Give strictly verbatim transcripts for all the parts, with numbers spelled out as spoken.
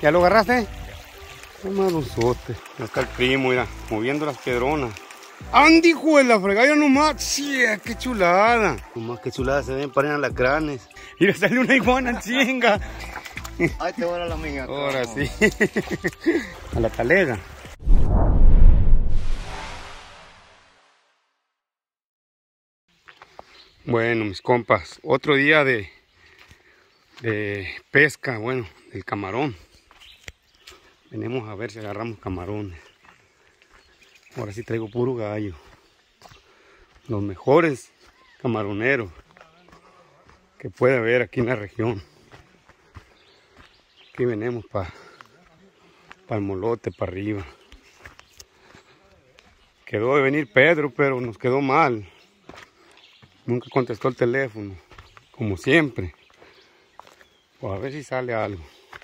¿Ya lo agarraste? Un marunzote. Acá el primo, mira, moviendo las piedronas. ¡Andy, hijo de la fregada nomás! ¡Sí, qué chulada! Nomás qué chulada se ven, parecen alacranes. Y le sale una iguana, chinga. Ahí te va la amiga. Ahora sí. A la talega. Bueno, mis compas, otro día de, de pesca, bueno, del camarón. Venimos a ver si agarramos camarones. Ahora sí traigo puro gallo. Los mejores camaroneros que puede haber aquí en la región. Aquí venimos para pa el molote, para arriba. Quedó de venir Pedro, pero nos quedó mal. Nunca contestó el teléfono, como siempre. Pues a ver si sale algo.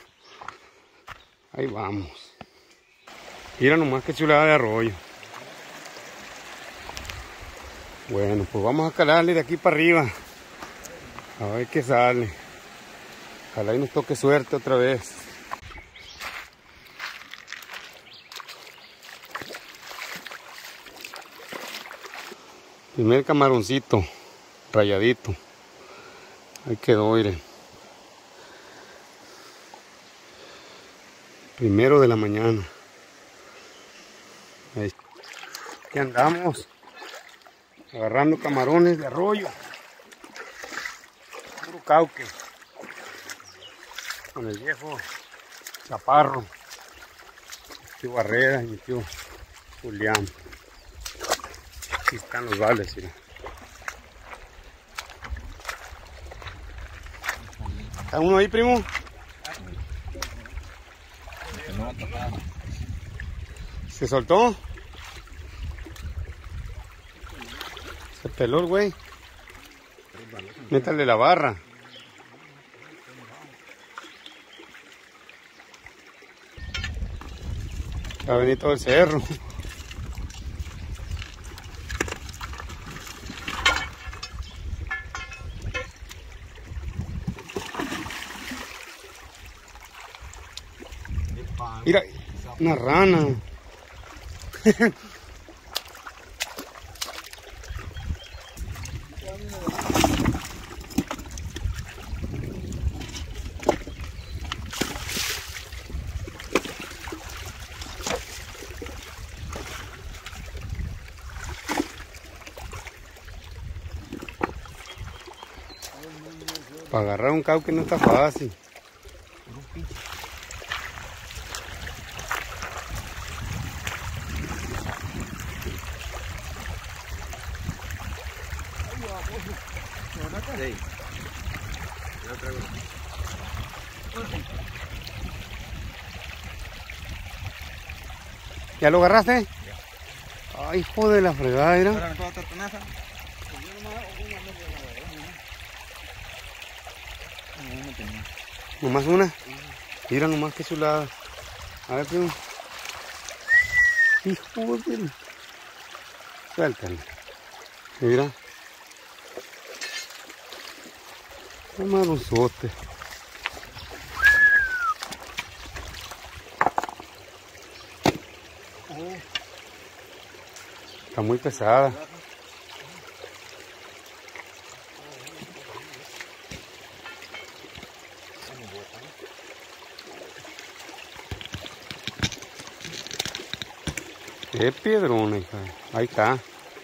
Ahí vamos. Mira nomás qué chulada de arroyo. Bueno, pues vamos a calarle de aquí para arriba. A ver qué sale. Ojalá y nos toque suerte otra vez. Primer camaroncito. Rayadito. Ahí quedó, miren. Primero de la mañana. Ahí. Aquí andamos. Agarrando camarones de arroyo. Puro cauque. Con el viejo Chaparro. El tío Barrera y el tío Julián. Aquí están los vales, miren. ¿Está uno ahí, primo? ¿Se soltó? Se peló el güey. Métale la barra. Va a venir todo el cerro. Mira, una rana. Para agarrar un cauque no está fácil. Sí. Yo traigo. ¿Ya lo agarraste? Ya. Ay, hijo de la fregada, mira. Ahora me puedo estar tenaza. ¿Nomás una? Mira nomás que chulada. A ver, primo. Hijo de... Suéltale. Mira. Un marunzote. Está muy pesada. Qué piedrona, hija. Ahí está.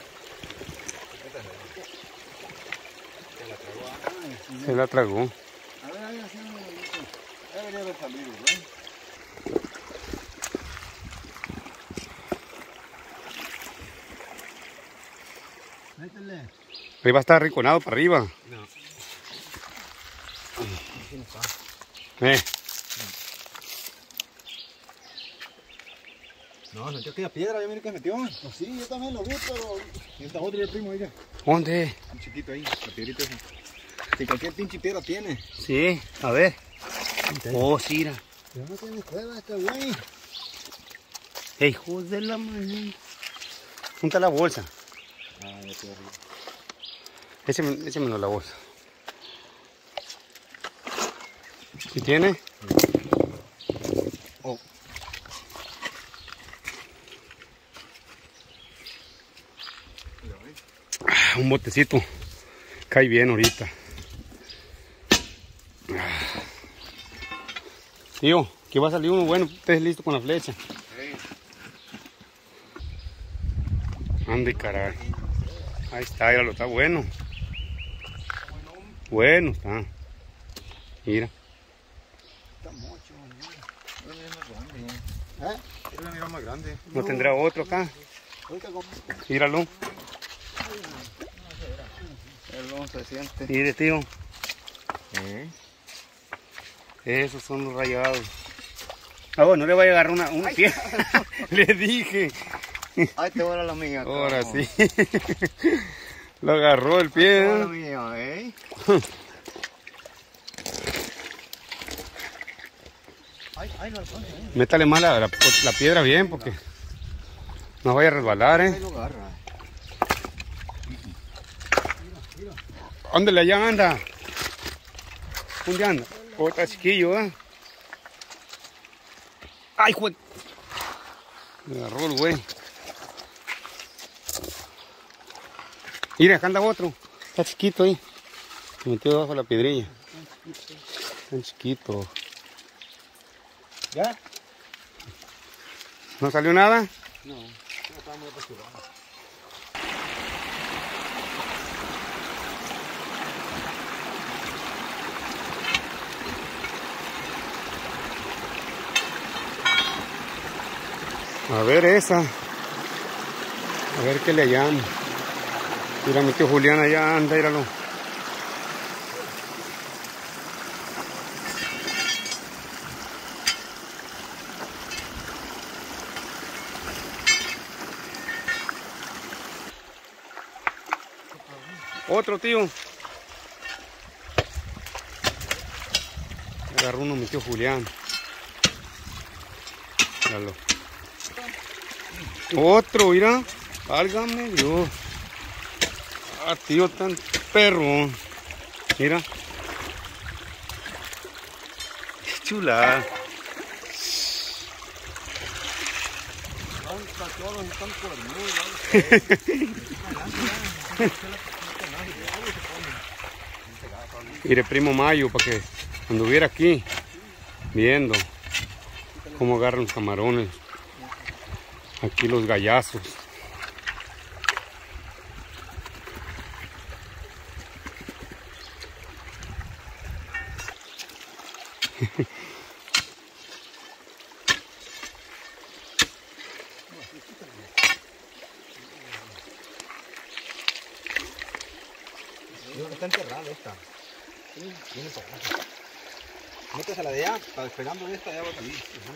Se la tragó. A ver, ahí así un momento. Ya debería haber salido, ¿no? Métele. Ahí va a estar arrinconado para arriba. No. Eh. No, sentí aquella piedra, ya mire que metió. Pues sí, yo también lo vi, pero... Y esta otra, el primo, mira. ¿Dónde? Un chiquito ahí, la piedrita esa. Si cualquier pinche piedra tiene. Sí, a ver. Oh, sí, mira. Pero no tiene cueva este güey. Hey, hijo de la mañana. Junta la bolsa. Ah, ya estoy arriba. Échame, échamelo la bolsa. ¿Sí tiene? Oh. Ah, un botecito. Cae bien ahorita. Ah. Tío, que va a salir uno bueno. Usted listo con la flecha. Ande caray. Ahí está, ya lo está bueno. Bueno está. Mira. Está mucho, ¿no? Es más grande. ¿Eh? Es la mira más grande. ¿No tendrá otro acá? Míralo. El lomo se siente. Mire, tío. ¿Eh? Esos son los rayados. Ah, bueno, no le vaya a agarrar una, una piedra. Le dije. Ay, te voy a la mía. Ahora sí. Lo agarró el pie. Te voy a la mía, ¿eh? Ay, ay, no alcanza, ¿eh? Métale más la, la, la piedra bien porque no vaya a resbalar, Ahí ¿eh? lo agarra. Ándale, allá anda. ¿Dónde anda? Oh, está chiquillo, ¿eh? ¡Ay, güey! Me agarró el güey. Mira, acá anda otro. Está chiquito ahí. Se metió debajo de la piedrilla. Está chiquito. ¿Ya? ¿No salió nada? No, no estaba muy apresurado. A ver esa. A ver qué le llama. Mira, mi tío Julián allá anda, míralo. Otro tío. Agarró uno mi tío Julián. Míralo. Otro, mira. Válgame Dios. Ah, tío, tan perro. Mira. Qué chulada. Mire, primo Mayo, para que anduviera aquí viendo cómo agarran los camarones. Aquí los gallazos. Está enterrada esta. Sí, viene para acá. Métese a la de allá, está esperando esta, ya va a salir.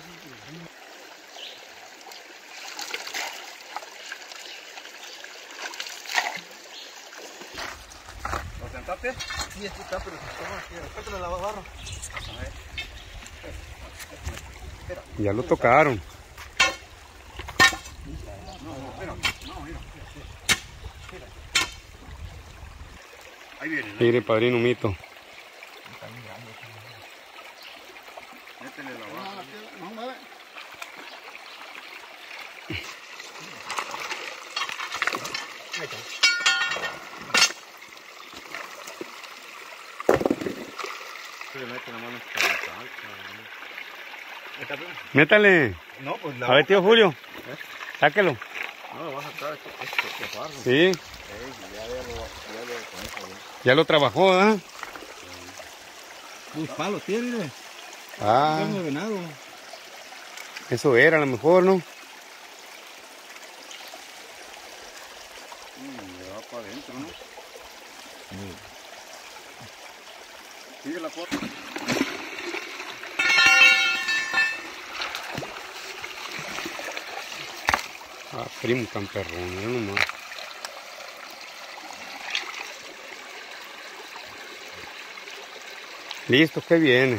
¿Lo sentaste? Sí, aquí está, pero se toma aquí. Espérate la barra. Ya lo tocaron. No, no, espera. No, mira. Mira. Ahí viene. Mire, padrino Mito. Está bien grande. Métele la barra. No, no, no. Ahí está. Le mete la mano para la salsa. Métale. No, pues la. A ver, tío Julio. ¿Eh? Sáquelo. No, lo vas a sacar este, este, este barro. Sí. Sí, ya, ya lo, ya lo con eso, ya. Ya lo trabajó, ¿ah? Los palos tiene, mire. Ah, Carne de venado. eso era a lo mejor, ¿no? Mm, le va para adentro, ¿no? Sí. Sigue la foto. Ah, primo tan perrón, mira nomás. Listo, que viene.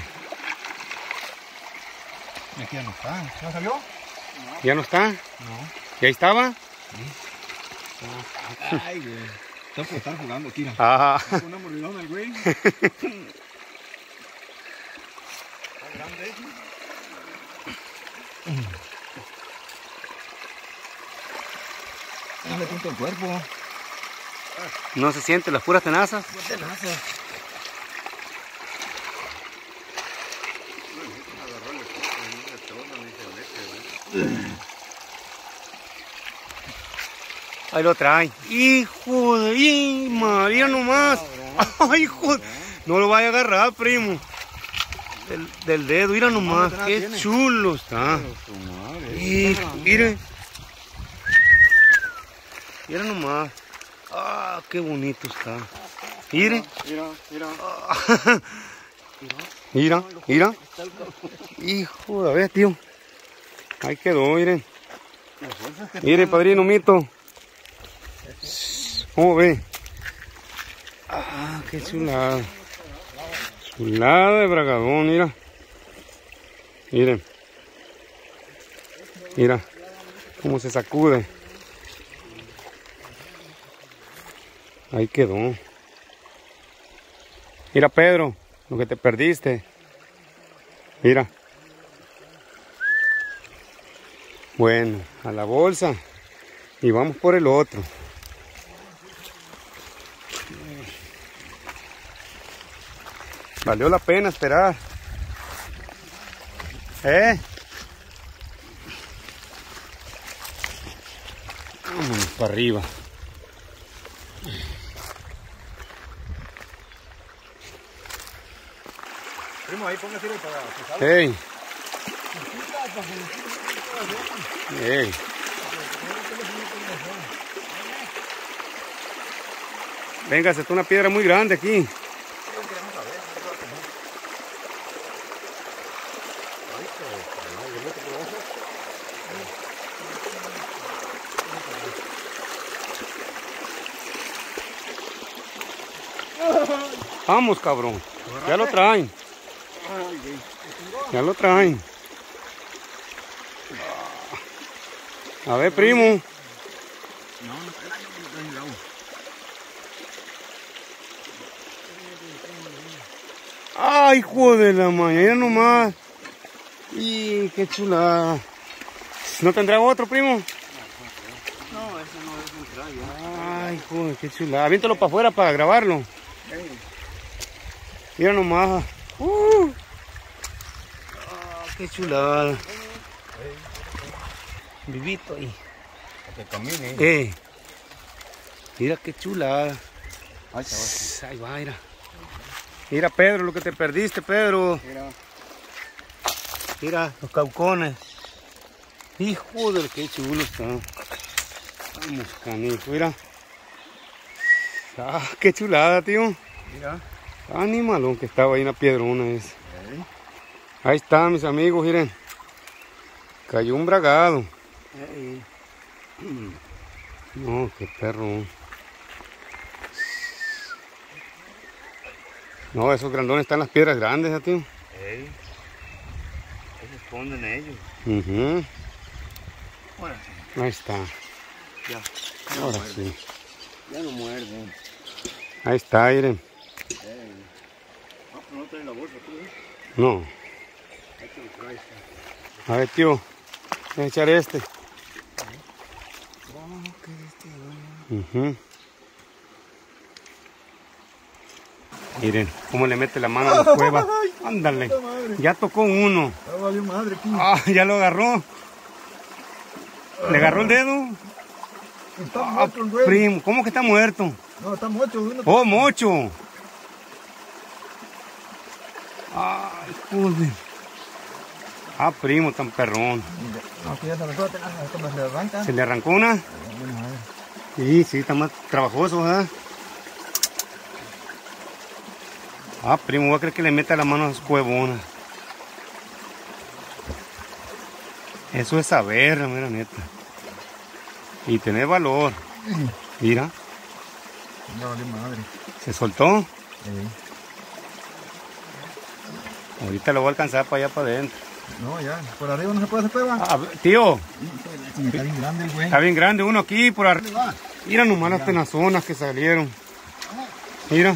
Aquí ya no está. ¿Ya salió? ¿Ya no está? No. ¿Ya estaba? Ay, güey. Está por estar jugando aquí, ¿no? Ah, Una morilona el güey. Está grande. No le pinto el cuerpo. No se siente las puras tenazas. Puras tenazas. Ahí lo trae. Hijo de... ¡Y María nomás! ¡Ay, hijo! No lo vaya a agarrar, primo. Del, del dedo, mira nomás. ¡Qué chulo está! Hijo, mire. Mira nomás. ¡Ah, qué bonito está! Mire. Mira, mira. Mira, mira. Hijo, a ver, tío. Ahí quedó, miren. Mire, padrino Mito. ¿Cómo ve? Ah, qué chulada. Chulada de bragadón, mira. Miren. Mira cómo se sacude. Ahí quedó. Mira, Pedro, lo que te perdiste. Mira. Bueno, a la bolsa. Y vamos por el otro. Valió la pena esperar. ¿Eh? Vámonos para arriba. Primo, ahí póngase para pisar. Hey. Hey. Venga, se está una piedra muy grande aquí. Vamos, cabrón. Ya lo traen. Ya lo traen. A ver, primo. No, no trae el agua. Ay, hijo de la mañana nomás. Y qué chulada. ¿No tendrá otro, primo? No, ese no es un traje. Ay, joder, qué chulada. Aviéntalo para afuera para grabarlo. Mira nomás. Uh. Ah, qué chulada. Vivito ahí. Que camine. Eh. Mira qué chulada. Ahí está. Ahí va, mira. Mira, Pedro, lo que te perdiste, Pedro. Mira. Mira, los caucones. Hijo de qué chulo está. Vamos, canijo, mira. Ah, qué chulada, tío. Mira. Animalón que estaba ahí en la piedrona esa. ¿Eh? Ahí está, mis amigos, miren. Cayó un bragado. ¿Eh? No, qué perro. No, esos grandones están en las piedras grandes, ¿eh, tío? ¿Eh? Ahí se esconden ellos. Uh-huh. Ahora sí. Ahí está. Ya. Ahora no sí. Ya no muerden. Ahí está, miren. Eh. Ah, pero no traen la bolsa, tú, ¿eh? No. Ahí te lo traes. A ver, tío. Voy a echar este. Uh-huh. Miren cómo le mete la mano a la cueva. Ándale. Ya tocó uno. Ya valió madre aquí. Ah, ya lo agarró. ¿Le agarró el dedo? Está Ah, muerto el güey. primo, ¿cómo que está muerto? No, está muerto. Uno... Oh, mocho. Ay, joder. Ah, primo, tan perrón. No, que ya se arrancó. ¿Cómo se le arranca? ¿Se le arrancó una? Sí, sí, está más trabajoso, ¿verdad? Ah, primo, voy a creer que le meta la mano a las cuevonas. Eso es saber, mira, neta. Y tener valor. Mira, Ya valió madre. se soltó. Sí. Ahorita lo voy a alcanzar para allá para adentro. No, ya. Por arriba no se puede hacer cueva. Ah, tío, Está bien grande el güey. está bien grande uno aquí por arriba. Mira nomás las tenazonas que salieron. Mira.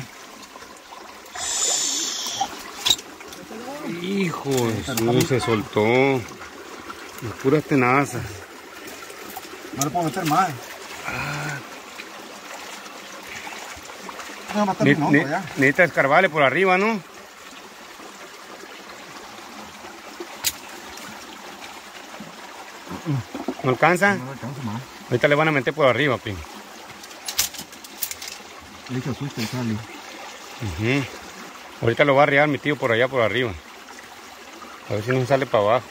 Hijo de Jesús, se soltó. Y puras tenazas. No le puedo meter más. Ah. No, va a estar Ne un hongo ne ya. necesita escarbarle por arriba, ¿no? ¿No alcanza? No le alcanza más. Ahorita le van a meter por arriba, primo. Le hizo susto el sale. Uh-huh. Ahorita lo va a arriar mi tío por allá por arriba. A ver si no sale para abajo.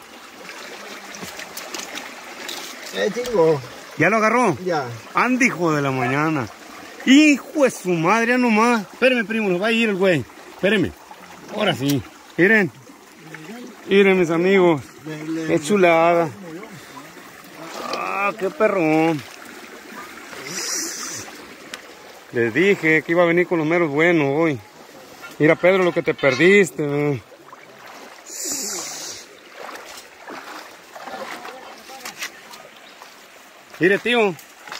Eh, chingo. ¿Ya lo agarró? Ya. Anda, hijo de la mañana. Hijo de su madre, ya nomás. Espérenme, primo, nos va a ir el güey. Espérenme. Ahora sí. Miren. Miren, mis amigos. Qué chulada. Ah, qué perrón. Les dije que iba a venir con los meros buenos hoy. Mira, Pedro, lo que te perdiste. ¿Eh? Mire, tío.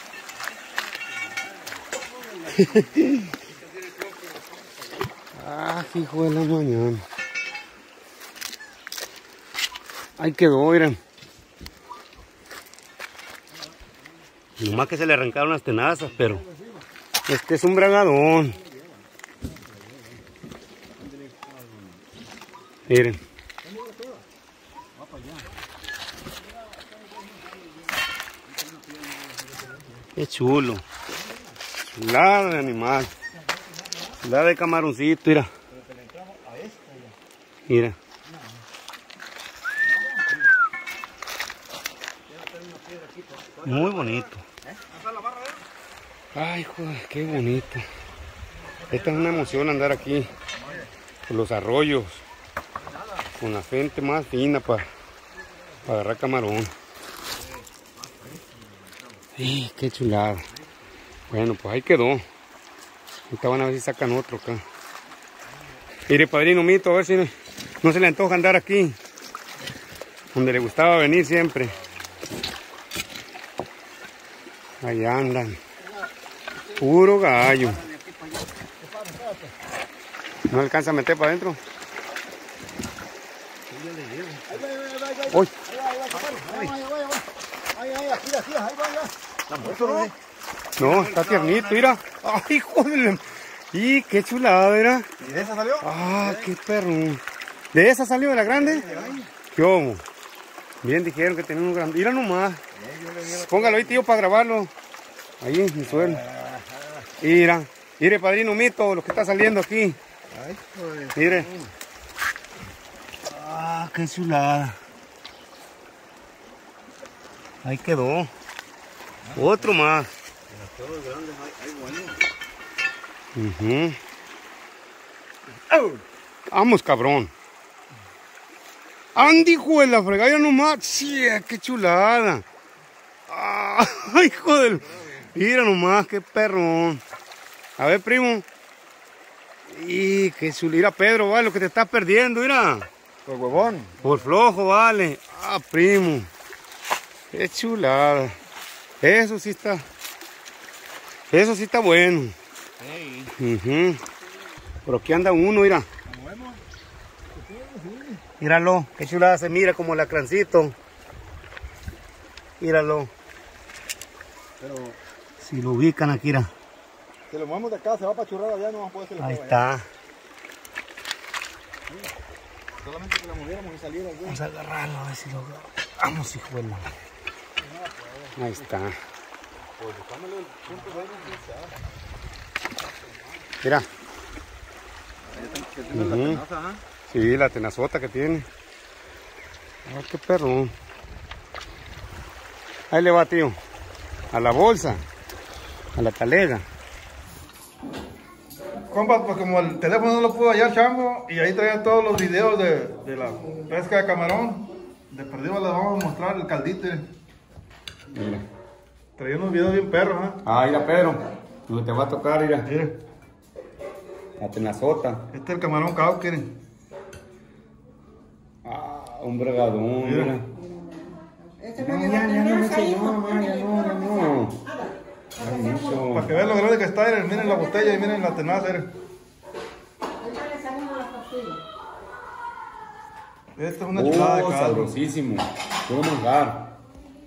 Ah, hijo de la mañana. Ahí quedó, miren. Nomás que se le arrancaron las tenazas, pero este es un bragadón. Miren. Qué chulo. Chulada de animal. Chulada de camaroncito, mira. Mira. Muy bonito. Ay, joder, qué bonito. Esta es una emoción andar aquí. Por los arroyos. Con la gente más fina para pa agarrar camarón. ¡Ay, qué chulada! Bueno, pues ahí quedó. Ahorita van a ver si sacan otro acá. Mire, padrino Mito, a ver si no se le antoja andar aquí. Donde le gustaba venir siempre. Ahí andan. Puro gallo. ¿No alcanza a meter para adentro? ¡Uy! No, está tiernito, mira. ¡Ay, joder! ¡Y qué chulada, mira! ¿Y de esa salió? ¡Ah, qué perro! ¿De esa salió de la grande? ¿Qué hubo? Bien dijeron que tenía un grande. Mira nomás. Póngalo ahí, tío, para grabarlo. Ahí en mi suelo. Mira. Mire, padrino Mito, lo que está saliendo aquí. Mire. ¡Ah, qué chulada! Ahí quedó. Otro más. Uh-huh. Vamos, cabrón. Andy, hijo de la fregada nomás. Sí, qué chulada. Ay, hijo del... Mira nomás, qué perrón. A ver, primo. Y qué chulada. Mira, Pedro, vale, lo que te estás perdiendo, mira. Por huevón. Por flojo, vale. Ah, primo. Qué chulada. Eso sí está. Eso sí está bueno. Hey. Uh-huh. Por aquí anda uno, mira. Míralo, qué chulada se mira como el lacrancito. Míralo. Pero si lo ubican aquí, mira. si lo movemos de acá, se va para churrar allá, no puede ser. Ahí está. Allá. Solamente que la moviéramos y saliera allá. Vamos a agarrarlo, a ver si lo vamos, hijo de la... Ahí está. Mira. Uh-huh. Sí, la tenazota que tiene. Ah, qué perro. Ahí le va, tío. A la bolsa. A la talega. Compa, pues como el teléfono no lo pudo hallar, Chango, y ahí traía todos los videos de, de la pesca de camarón. De perdido les vamos a mostrar el caldito. Mira. Traía unos videos bien perros, ¿eh? Ah, mira, Pedro. No te va a tocar, mira. Mire. La tenazota. Este es el camarón cauquere. Ah, un bregadón, Mira. mira. Este no No, lleva ya, ya no, tenerse no, ahí, no, mamá, no, ya no, ya no. Hay mucho. Para que vean lo grande que está, miren, miren la botella y miren la tenaza. Miren. Ahorita le salimos las pastillas. Esta es una chulada de Oh, caldo. sabrosísimo. Puro manjar.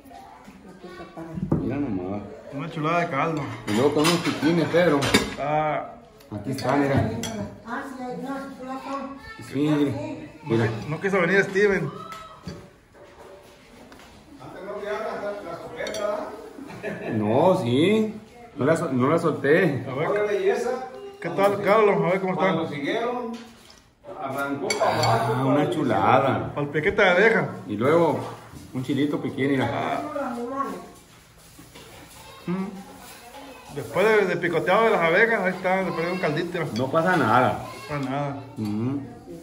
Mira nomás. Una chulada de caldo. Y luego con unos piquines, Pedro. Ah, Aquí está, mira. Sí, mira. no quiso venir Steven. No, sí. No la, sol- no la solté. A ver, Hola, belleza. ¿qué tal, Carlos? A ver cómo Cuando está. siguieron, arrancó para abajo. Ah, una chulada. Al piquete de abeja. Y luego un chilito piquín, mira. Después de, de picoteado de las abejas, ahí está, después de un caldito. No pasa nada. No pasa nada. Mm.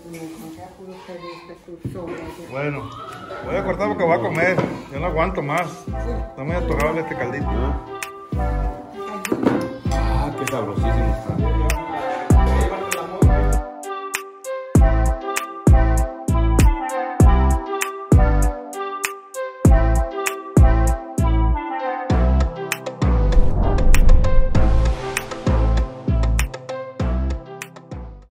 Bueno, voy a cortar porque voy a comer. Yo no aguanto más. Está muy antojable este caldito. Ah, qué sabrosísimo está.